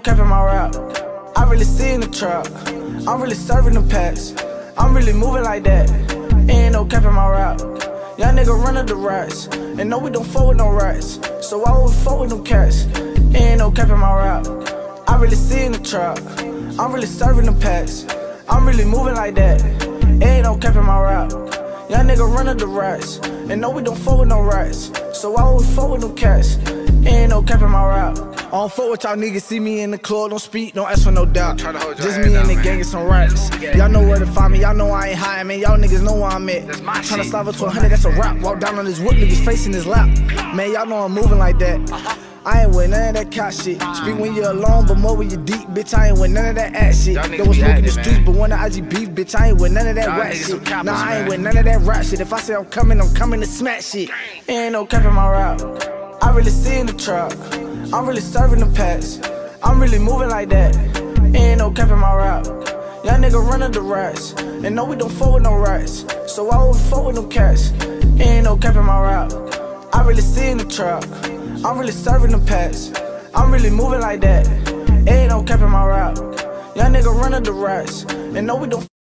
cap in my rap. I really see in the trap. I'm really serving the packs. I'm really moving like that. Ain't no cap in my rap. Young nigga running the rats. And no, we don't fuck with no rats. So why would we fuck with no cats? Ain't no cap in my rap. I really see in the trap. I'm really serving the packs. I'm really moving like that. Ain't no cap in my rap. Young nigga running the rats. And no, we don't fuck with no rats. So why would we fuck with no cats? Ain't no cap in my rap. I don't fuck with y'all niggas, see me in the club, don't speak, don't ask for no doubt. Just me and the gang and some rats. Y'all know where to find me, y'all know I ain't hiding, man. Y'all niggas know where I'm at. Tryna slide up to 100, that's a rap. Walk down on this whip, niggas face in his lap. Man, y'all know I'm moving like that. I ain't with none of that cat shit. Speak when you're alone, but more when you're deep, bitch. I ain't with none of that ass shit. There was smoke in the streets, but when the IG beef, bitch, I ain't with none of that rap shit. Nah, I ain't with none of that rap shit. If I say I'm coming to smash shit. Ain't no cap in my rap. I really see in the trap. I'm really serving the packs. I'm really moving like that. Ain't no cap in my rap. Young nigga running the rats. And no, we don't fuck with no rats. So why would we fuck with no cats? Ain't no cap in my rap. I really see in the trap. I'm really serving the packs. I'm really moving like that. Ain't no cap in my rap. Young nigga running the rats. And no, we don't